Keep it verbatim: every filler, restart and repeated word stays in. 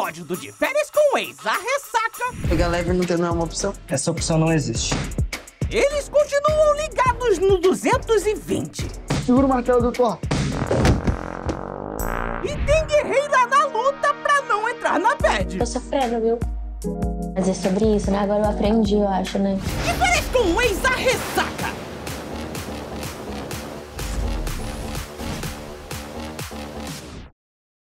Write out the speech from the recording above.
episódio do De Férias com o Ex, a ressaca. Pegar leve não tem nenhuma opção? Essa opção não existe. Eles continuam ligados no duzentos e vinte. Segura o martelo do Thor. E tem guerreira na luta pra não entrar na bad. Tô sofrendo, viu? Mas é sobre isso, né? Agora eu aprendi, eu acho, né? De